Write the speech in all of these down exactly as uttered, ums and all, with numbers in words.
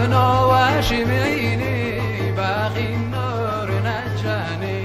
نواش معيني باقي النور نجاني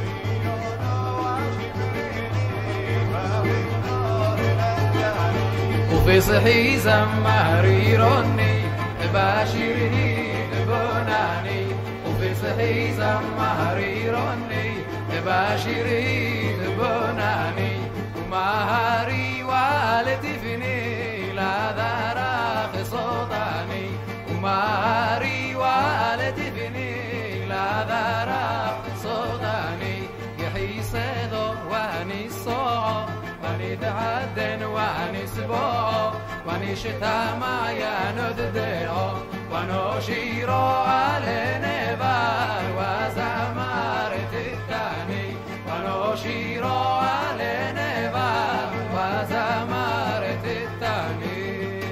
وفي صحي زمهري رني باشره بناني وفي صحي زمهري رني باشره بناني ومهاري والدي فيني لا ذراخ صوتاني ومهاري والدي فيني لا ذراخ صوتاني يحي صيدو واني صوع واني دعدن واني سبوع واني شتاما يا نددعو وانو شيرو على نبار وزمار تتاني وانو شيرو على نبار وزمار تتاني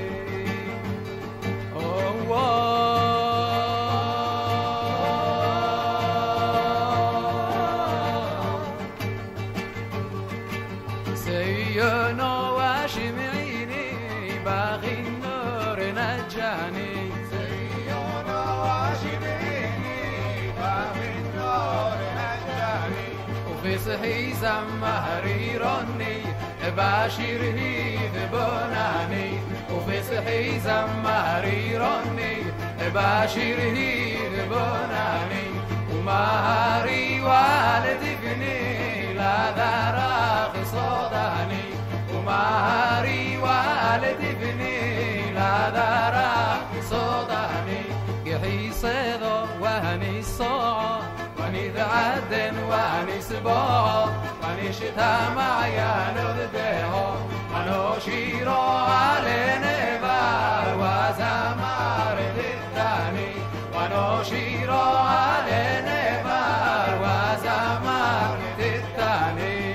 سيّنو واشمعيني باغي النور نجاني سيّنو واشمعيني باغي النور نجاني وفي صحي زمهري رني باشره بناني وفي صحي زمهري رني باشره بناني ومهاري والدي فيني لا ذراخ صداني ومهاري والدي فيني لا ذراخ صداني يحي صيدو وهني صوع واني ذعدن واني سبوع واني شتاما يا نددعو وانو شيرو على نبار وزمار تتاني وانو شيرو على نبار وزمار تتاني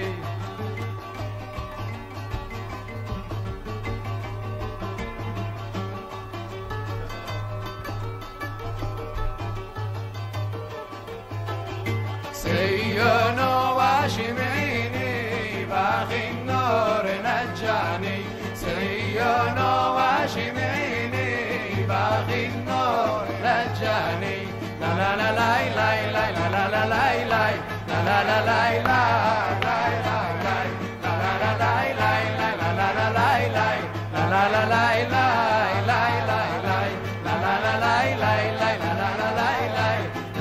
سيّنو واشمعيني باغي النور نجاني سيّنو واشمعيني باغي النور نجاني لا لا لا لا لا لا لا لا لا لا لا لا لا لا لا لا